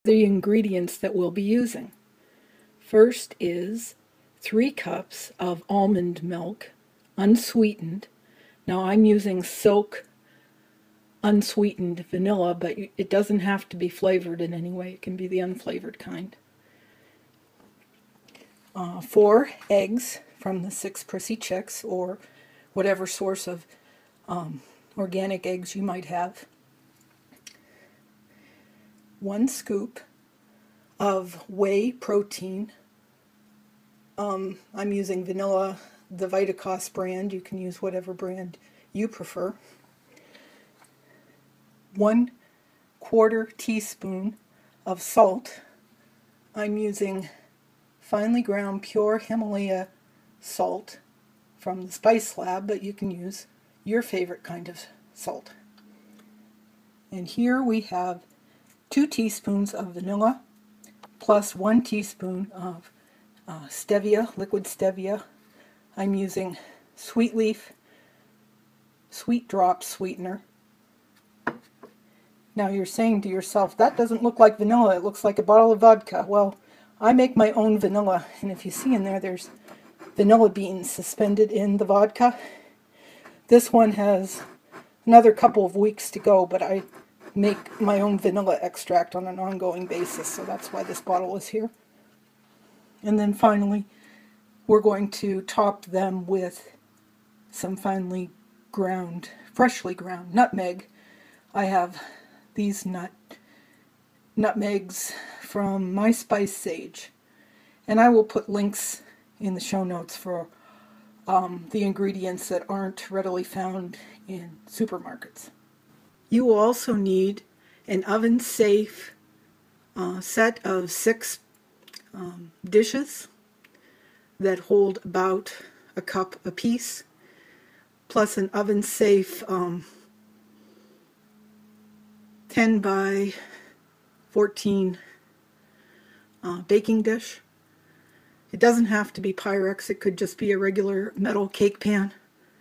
the ingredients that we'll be using. First is 3 cups of almond milk, unsweetened. Now I'm using Silk unsweetened vanilla, but it doesn't have to be flavored in any way. It can be the unflavored kind. 4 eggs from the 6 Prissy Chicks, or whatever source of organic eggs you might have. 1 scoop of whey protein. I'm using vanilla, the Vitacost brand. You can use whatever brand you prefer. 1/4 teaspoon of salt. I'm using finely ground pure Himalaya salt from the Spice Lab, but you can use your favorite kind of salt. And here we have 2 teaspoons of vanilla plus 1 teaspoon of stevia, liquid stevia. I'm using Sweet Leaf Sweet Drop sweetener. Now you're saying to yourself, that doesn't look like vanilla, it looks like a bottle of vodka. Well, I make my own vanilla, and if you see in there, there's vanilla beans suspended in the vodka. This one has another couple of weeks to go, but I make my own vanilla extract on an ongoing basis, so that's why this bottle is here. And then finally, we're going to top them with some finely ground, freshly ground nutmeg. I have these nutmegs from My Spice Sage, and I will put links in the show notes for the ingredients that aren't readily found in supermarkets. You will also need an oven-safe set of 6 dishes that hold about a cup apiece, plus an oven-safe 10 by 14 baking dish. It doesn't have to be Pyrex, it could just be a regular metal cake pan.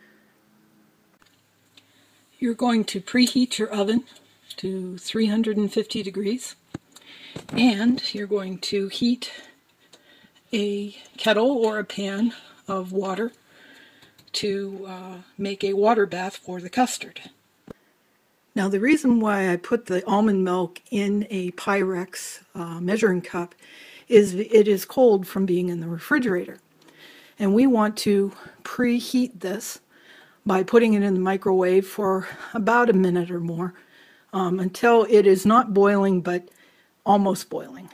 You're going to preheat your oven to 350 degrees, and you're going to heat a kettle or a pan of water to make a water bath for the custard. Now the reason why I put the almond milk in a Pyrex measuring cup is it is cold from being in the refrigerator. And we want to preheat this by putting it in the microwave for about a minute or more until it is not boiling but almost boiling.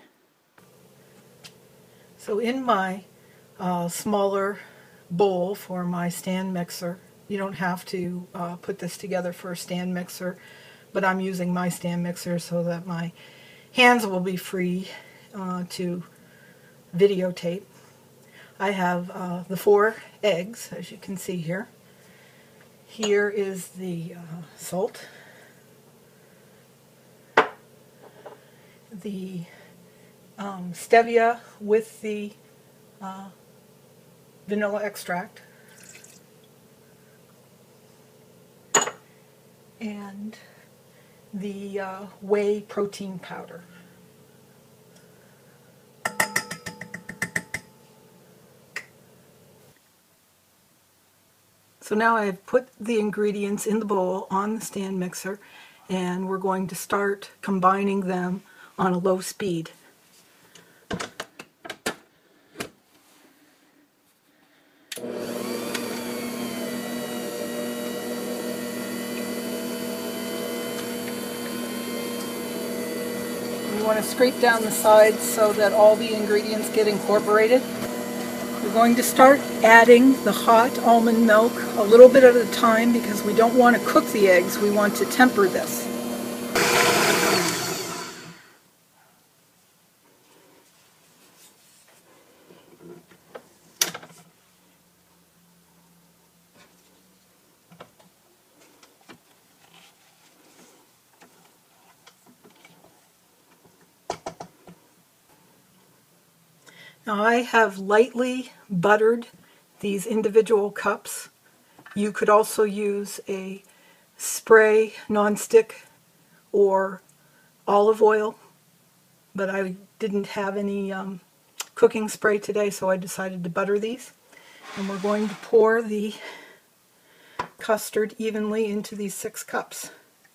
So in my smaller bowl for my stand mixer, you don't have to put this together for a stand mixer, but I'm using my stand mixer so that my hands will be free to videotape. I have the 4 eggs, as you can see here. Here is the salt, the stevia with the vanilla extract, and the whey protein powder. So now I've put the ingredients in the bowl on the stand mixer, and we're going to start combining them on a low speed. You want to scrape down the sides so that all the ingredients get incorporated. We're going to start adding the hot almond milk a little bit at a time because we don't want to cook the eggs, we want to temper this. Now I have lightly buttered these individual cups. You could also use a spray nonstick or olive oil but I didn't have any cooking spray today, so I decided to butter these. And we're going to pour the custard evenly into these 6 cups.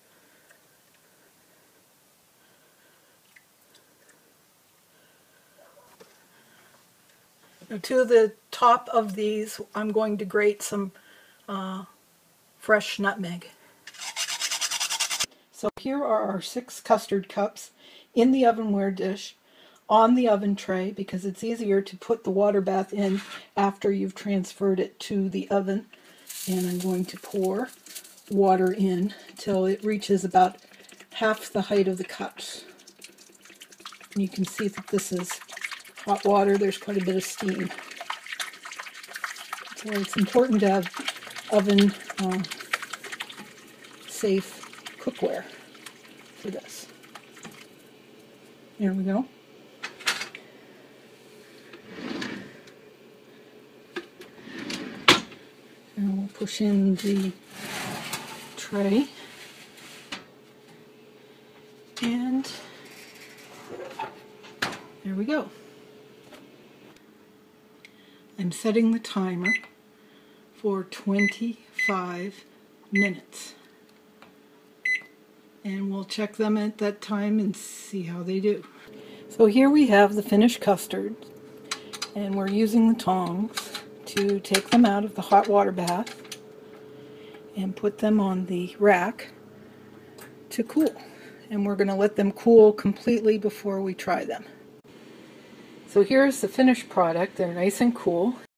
Now, to the top of these, I'm going to grate some fresh nutmeg. So here are our 6 custard cups in the ovenware dish on the oven tray, because it's easier to put the water bath in after you've transferred it to the oven. And I'm going to pour water in till it reaches about half the height of the cups. And you can see that this is hot water. There's quite a bit of steam. So it's important to have oven safe cookware for this. There we go. And we'll push in the tray. And there we go. I'm setting the timer for 25 minutes. And we'll check them at that time and see how they do. So here we have the finished custard, and we're using the tongs to take them out of the hot water bath and put them on the rack to cool. And we're going to let them cool completely before we try them. So here's the finished product. They're nice and cool.